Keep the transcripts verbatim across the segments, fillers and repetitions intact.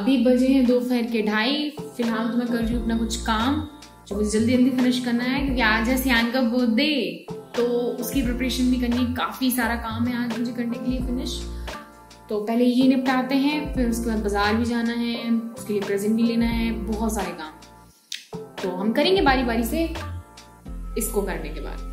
अभी बजे हैं दोपहर के ढाई। फिलहाल तो मैं कर रही हूँ अपना कुछ काम जो मुझे जल्दी जल्दी फिनिश करना है, क्योंकि आज है सियान का बर्थडे, तो उसकी प्रिपरेशन भी करनी है। काफी सारा काम है आज मुझे करने के लिए फिनिश। तो पहले ये निपटाते हैं, फिर उसके बाद बाजार भी जाना है, उसके लिए प्रेजेंट भी लेना है, बहुत सारे काम। तो हम करेंगे बारी बारी से इसको करने के बाद।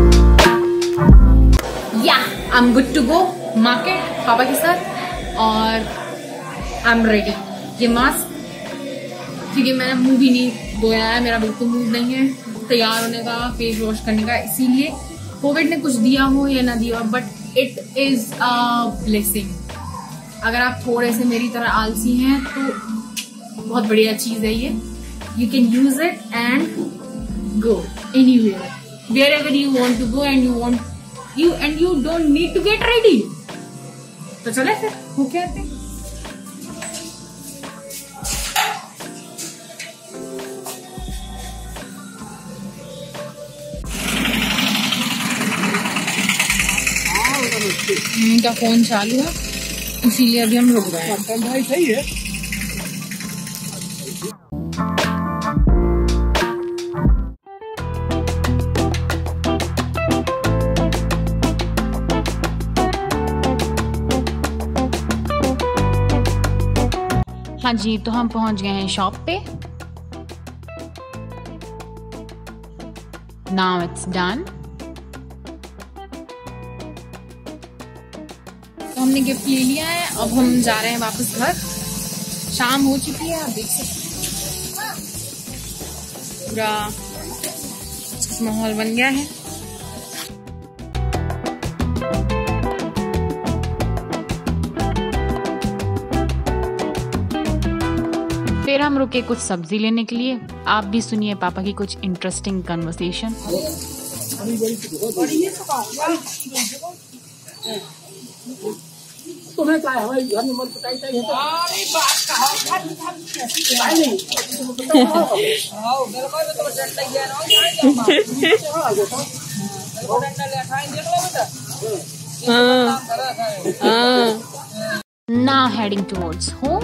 या I am good to go market पापा के साथ, और आई एम रेडी। ये मास्क क्योंकि मैंने मुंह भी नहीं धोया है, मेरा बिल्कुल मूड नहीं है तैयार होने का, फेस वॉश करने का, इसीलिए कोविड ने कुछ दिया हो या ना दिया, but it is a blessing. अगर आप थोड़े से मेरी तरह आलसी हैं तो बहुत बढ़िया चीज है ये। You can use it and go anywhere, wherever you want to go and you want you and you don't need to get ready. तो चले फिर होके आते हैं। इनका फोन चालू है इसीलिए अभी हम रुक गए हैं। भाई सही है। हाँ जी, तो हम पहुंच गए हैं शॉप पे। Now it's done. तो हमने गिफ्ट ले लिया है, अब हम जा रहे हैं वापस घर। शाम हो चुकी है, आप देख सकते हैं पूरा माहौल बन गया है। फिर हम रुके कुछ सब्जी लेने के लिए। आप भी सुनिए पापा की कुछ इंटरेस्टिंग कन्वर्सेशन। तुम्हें क्या है भाई, घर में मन पटाई चाहिए तो अरे बात कहो घर में हम कैसी है नहीं आओ मेरे को तो डंडा ही है ना हां डंडा ले खाएं देख लो बेटा। हां हां नाउ हेडिंग टुवर्ड्स होम।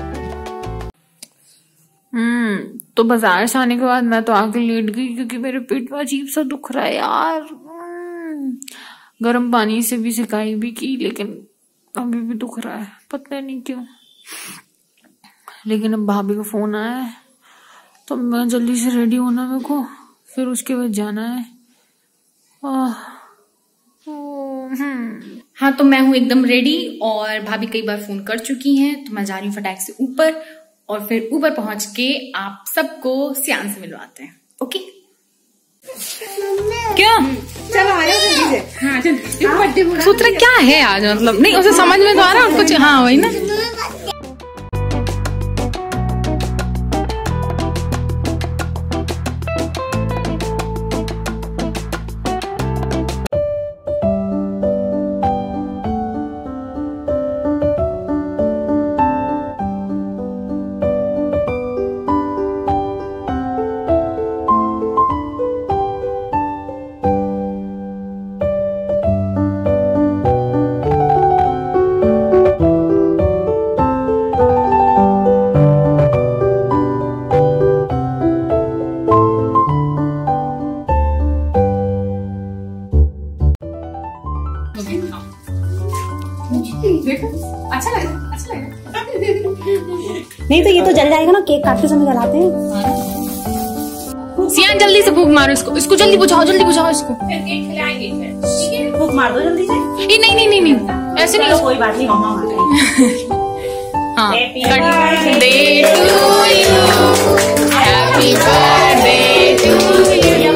हम्म तो बाजार से आने के बाद मैं तो आके लेट गई, क्योंकि मेरे पेट में अजीब सा दुख रहा है यार। गर्म पानी से भी सिकाई भी की, लेकिन अभी भी दुख रहा है, पता नहीं क्यों। लेकिन अब भाभी का फोन आया है तो मैं जल्दी से रेडी होना मेरे को, फिर उसके बाद जाना है। हाँ तो मैं हूँ एकदम रेडी, और भाभी कई बार फोन कर चुकी हैं, तो मैं जा रही हूँ फटाक से ऊपर, और फिर ऊपर पहुंच के आप सबको सियान से मिलवाते हैं। ओके क्यों? चलो आ जाओ जल्दी से। हां चल सूत्र क्या है आज, मतलब नहीं उसे समझ में तो आ रहा है कुछ। हाँ वही ना। अच्छा लगा, अच्छा लगा। नहीं तो ये तो जल जाएगा ना, केक काटते समय जलाते हैं। सियान जल्दी से फूंक मारो इसको, इसको जल्दी बुझाओ, जल्दी बुझाओ इसको। केक खिलाएंगे, फूंक मार दो जल्दी से। नहीं नहीं नहीं नहीं ऐसे नहीं, कोई बात नहीं, मम्मा मार रही। हाँ birthday to you, happy birthday to you.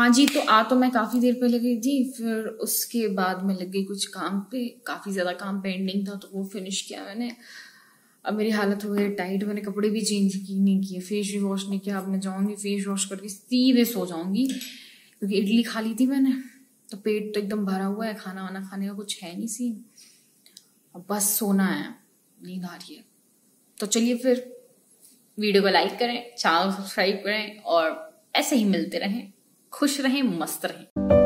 हाँ जी, तो आ तो मैं काफी देर पहले गई थी, फिर उसके बाद मैं लग गई कुछ काम पे, काफी ज्यादा काम पेंडिंग था तो वो फिनिश किया मैंने। अब मेरी हालत हो गई टाइट, मैंने कपड़े भी चेंज की नहीं किए, फेस भी वॉश नहीं किया। अब मैं जाऊंगी फेस वॉश करके सीधे सो जाऊंगी, क्योंकि इडली खा ली थी मैंने, तो पेट तो एकदम भरा हुआ है, खाना वाना खाने का कुछ है नहीं सीन। अब बस सोना है, नींद आ रही है। तो चलिए फिर वीडियो को लाइक करें, चैनल सब्सक्राइब करें और ऐसे ही मिलते रहें, खुश रहें, मस्त रहें।